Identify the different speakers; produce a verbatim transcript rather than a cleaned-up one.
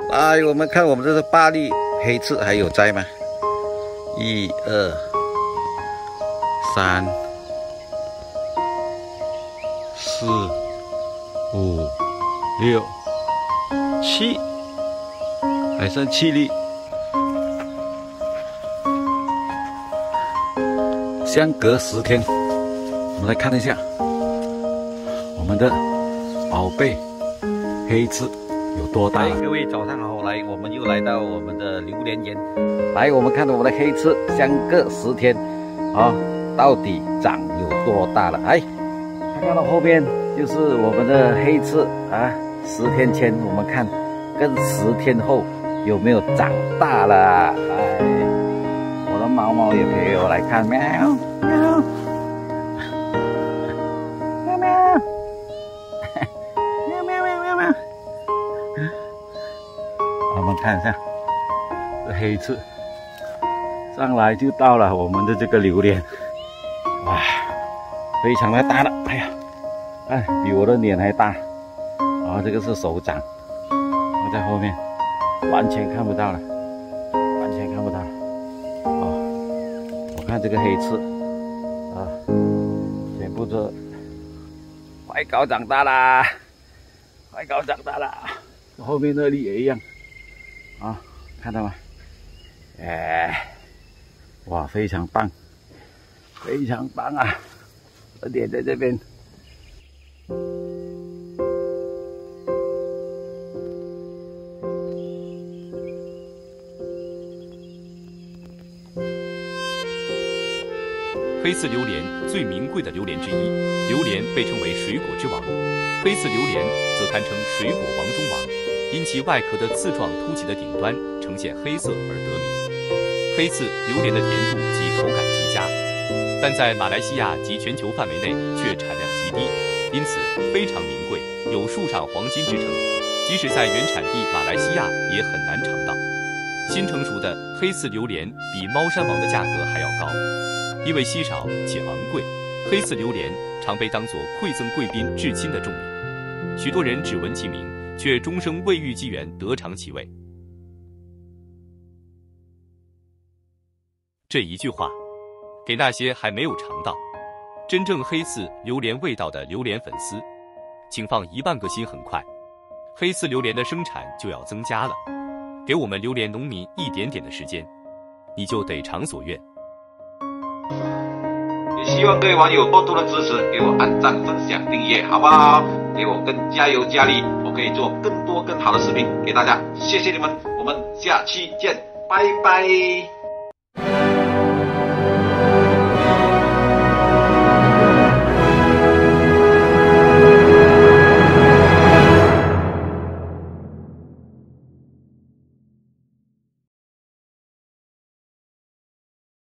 Speaker 1: 来，我们看我们这是八粒黑刺还有摘吗？一二三四五六七，还剩七粒。相隔十天，我们来看一下我们的宝贝黑刺有多大了。各位早上好，来，我们又来到我们的榴莲园。来，我们看到我们的黑刺相隔十天，啊，到底长有多大了？哎，看到后面就是我们的黑刺啊，十天前我们看跟十天后有没有长大了？哎，我的毛毛也陪我来看，喵喵喵喵。我们看一下，这黑刺上来就到了我们的这个榴莲，哇，非常的大了，哎呀，哎，比我的脸还大。啊，这个是手掌，我在后面完全看不到了，完全看不到了。哦，我看这个黑刺啊，全部都快高长大啦，快高长大啦，后面那粒也一样。啊，看到吗？哎，哇，非常棒，非常棒啊！我点在这边。
Speaker 2: 黑刺榴莲最名贵的榴莲之一，榴莲被称为水果之王，黑刺榴莲则堪称水果王中王。因其外壳的刺状凸起的顶端呈现黑色而得名。黑刺榴莲的甜度及口感极佳，但在马来西亚及全球范围内却产量极低，因此非常名贵，有树上黄金之称。即使在原产地马来西亚也很难尝到。新成熟的黑刺榴莲比猫山王的价格还要高，因为稀少且昂贵，黑刺榴莲常被当作馈赠贵宾至亲的重礼。许多人只闻其名，却终生未遇机缘得尝其味。这一句话，给那些还没有尝到真正黑刺榴莲味道的榴莲粉丝，请放一万个心很快，黑刺榴莲的生产就要增加了。给我们榴莲农民一点点的时间，你就得偿所愿。
Speaker 3: 也希望各位网友多多的支持，给我按赞、分享、订阅，好不好？给我更加油加力，我可以做更多更好的视频给大家。谢谢你们，我们下期见，拜拜。